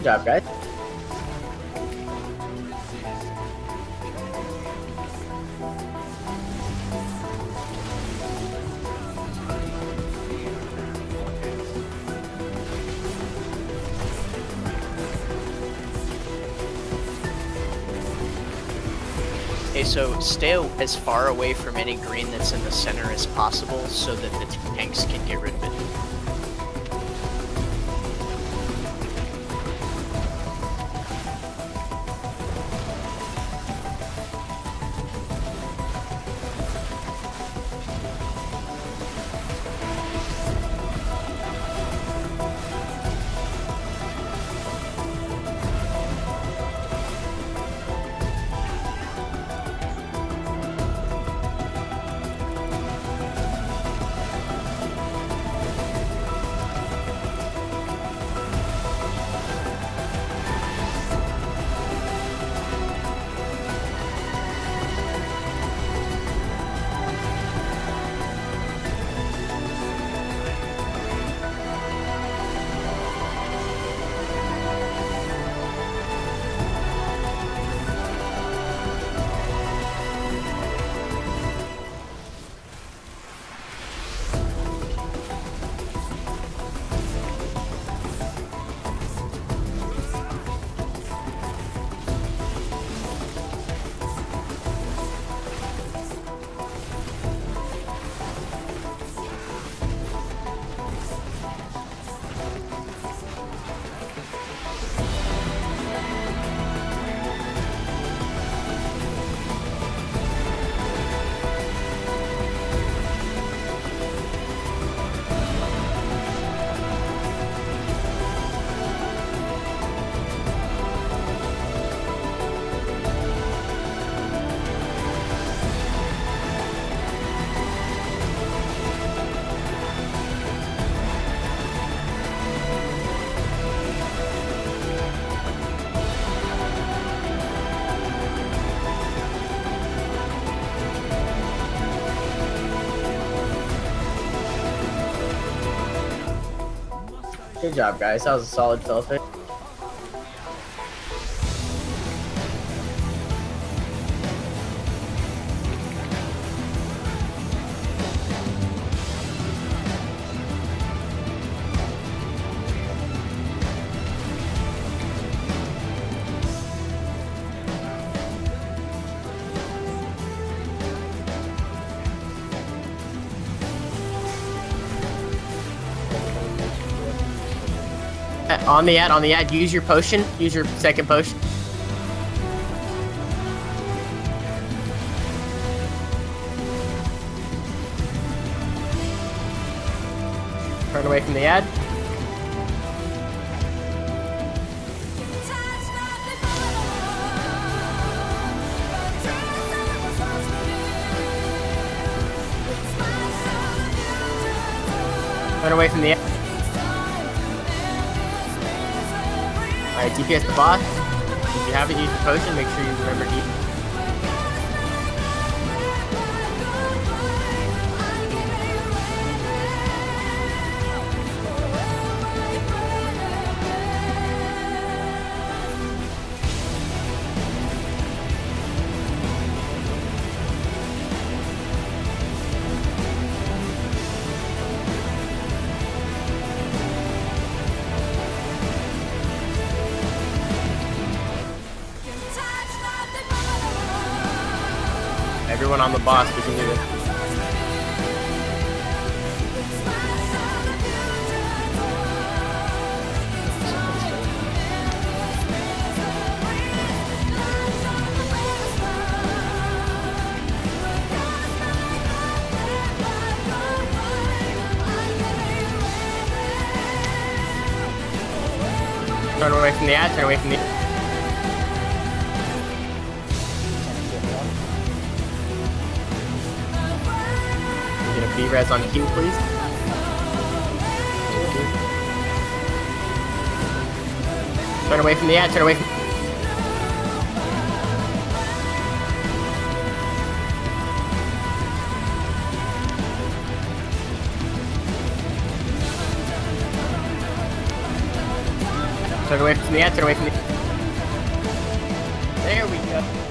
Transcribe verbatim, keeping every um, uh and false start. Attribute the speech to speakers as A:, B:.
A: job, guys.
B: Okay, so stay as far away from any green that's in the center as possible so that the tanks can get rid of it. Good job, guys. That was a solid fill fit. On the ad, on the ad, use your potion. Use your second potion. Turn away from the ad. Turn away from the ad. Alright, D P S the boss. If you haven't used the potion, make sure you remember to use it. Everyone on the boss, we can do this. Turn away from the ad, turn away from the B-res on Q, please. Turn away from the ad, turn away from...
A: Turn away from the end, turn away from the... There we go.